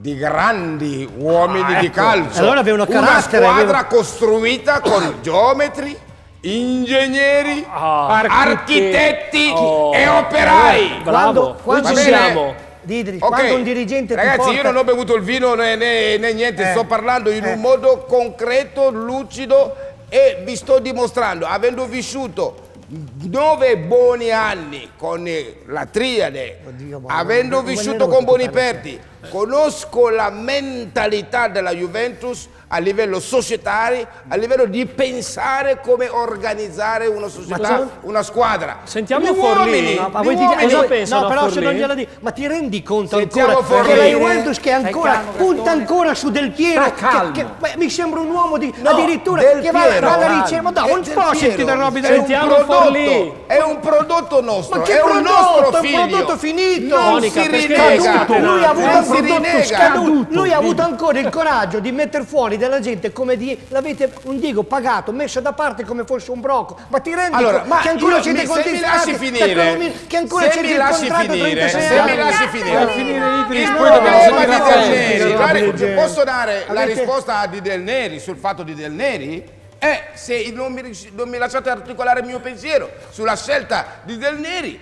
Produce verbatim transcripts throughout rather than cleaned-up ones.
di grandi uomini ah, di calcio. Allora aveva una carattere, squadra aveva... costruita con geometri, ingegneri, oh, architetti oh, e operai. Bravo, quando siamo? Didri, okay. Quando un dirigente Ragazzi, ti porta... io non ho bevuto il vino né, né, né niente, eh, sto parlando in eh. un modo concreto, lucido e vi sto dimostrando, avendo vissuto nove buoni anni con la triade, Oddio, avendo non, vissuto non con Boniperti, conosco la mentalità della Juventus a livello societario, a livello di pensare come organizzare una società, una squadra. Sentiamo Forlì. No, ma voi dite, cosa pensano? No, però se non gliela dico, ma ti rendi conto Sentiamo ancora Forlì. Che la Juventus che ancora calmo, punta ancora su Del Piero, che, che, beh, mi sembra un uomo di, no, addirittura che va alla ricerca, ma da un po' sentite robe da Sentiamo Forlì. È un prodotto nostro, ma che è un nostro figlio. È un prodotto finito. Non Monica, si rinega. Lui ha avuto un prodotto scaduto. Lui ha avuto ancora il coraggio di mettere fuori della gente come di l'avete un dico pagato, messo da parte come fosse un brocco. Ma ti rendi allora, ma che ancora io, siete se mi lasci finire, che ancora se mi lasci finire, se mi lasci finire, il problema di Del Neri, posso dare la risposta di Del Neri sul fatto di Del Neri? Eh, se non mi, non mi lasciate articolare il mio pensiero sulla scelta di Del Neri,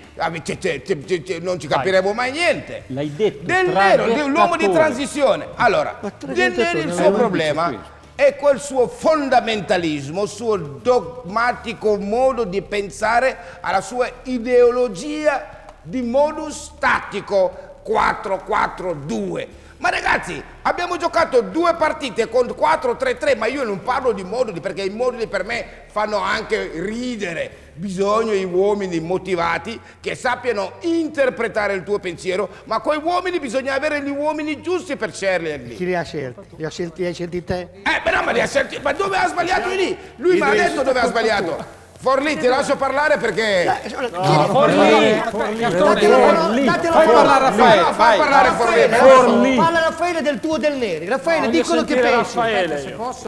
non ci capiremo mai niente. L'hai detto. Del Neri, l'uomo di transizione. Allora, Del Neri il suo problema è quel suo fondamentalismo, il suo dogmatico modo di pensare alla sua ideologia di modus tattico quattro quattro due. Ma ragazzi, abbiamo giocato due partite con quattro tre tre, ma io non parlo di moduli perché i moduli per me fanno anche ridere. Bisogna di uomini motivati che sappiano interpretare il tuo pensiero, ma quei uomini bisogna avere gli uomini giusti per sceglierli. Chi li ha scelti? Li ha scelti, li hai scelti te? Eh, però ma li ha scelti, ma dove ha sbagliato lì? Lui mi ha detto dove ha sbagliato. Forlì, ti lascio parlare perché... No, Forlì, Forlì, Forlì. Fai parlare Raffaele, fai parlare Forlì. Parla Raffaele del tuo Del Neri. Raffaele, dicono che pensi.